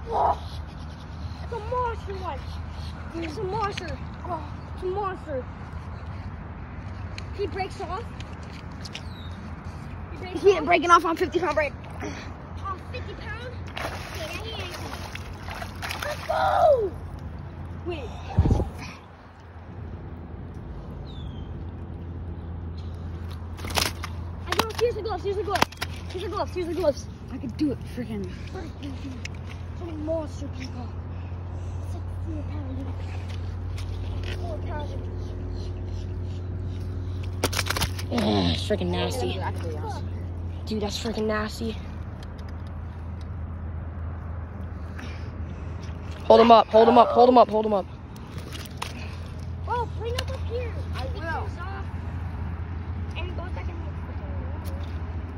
Oh, it's a monster one. It's a monster. Oh, it's a monster. He breaks off. He ain't breaking off on 50-pound break. Off 50 pound? Okay, that ain't. Let's go! Wait. I know. Here's the gloves. Here's the gloves. Here's the gloves. Here's the gloves. I could do it. Freaking. Some monster people. 64 pounds. 4 pounds. It's freaking nasty. Dude, that's freaking nasty. Hold him up, hold him up, hold him up, hold him up. Oh, bring up here.